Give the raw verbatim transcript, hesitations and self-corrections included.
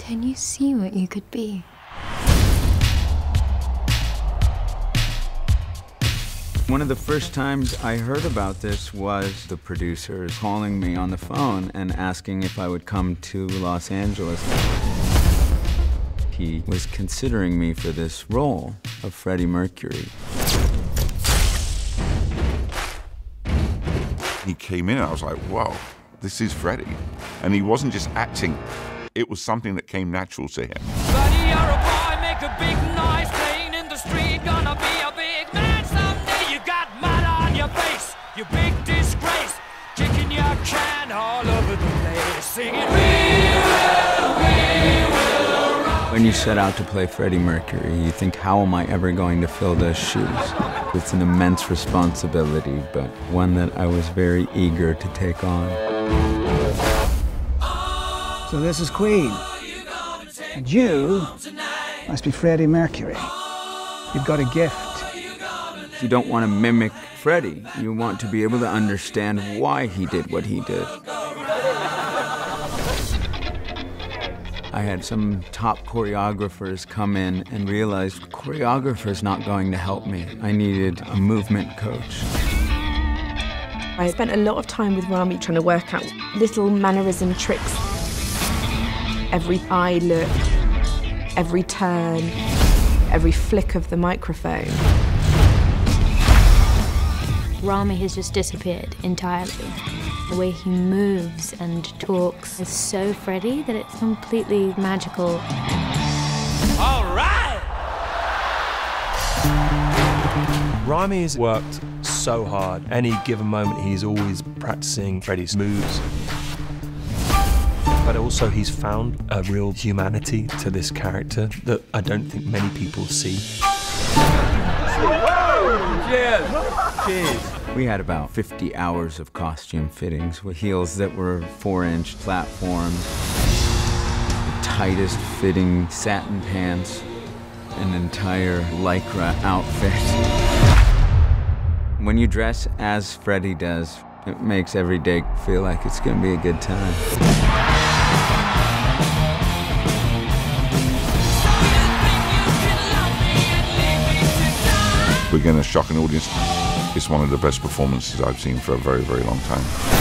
Can you see what you could be? One of the first times I heard about this was the producers calling me on the phone and asking if I would come to Los Angeles. He was considering me for this role of Freddie Mercury. He came in and I was like, whoa, this is Freddie. And he wasn't just acting, it was something that came natural to him. Buddy, you're a boy, make a big noise, playing in the street, gonna be a big man someday. You got mud on your face, you big disgrace, kicking your can all over the place, singing, we will, we will rock. When you set out to play Freddie Mercury, you think, how am I ever going to fill those shoes? It's an immense responsibility, but one that I was very eager to take on. So this is Queen, and you must be Freddie Mercury. You've got a gift. You don't want to mimic Freddie. You want to be able to understand why he did what he did. I had some top choreographers come in and realized choreographer's not going to help me. I needed a movement coach. I spent a lot of time with Rami trying to work out little mannerism tricks. Every eye look, every turn, every flick of the microphone. Rami has just disappeared entirely. The way he moves and talks is so Freddie that it's completely magical. All right! Rami has worked so hard. Any given moment, he's always practicing Freddie's moves. But also he's found a real humanity to this character that I don't think many people see. Cheers! Cheers! We had about fifty hours of costume fittings with heels that were four-inch platforms, the tightest fitting satin pants, an entire Lycra outfit. When you dress as Freddie does, it makes every day feel like it's going to be a good time. We're going to shock an audience. It's one of the best performances I've seen for a very, very long time.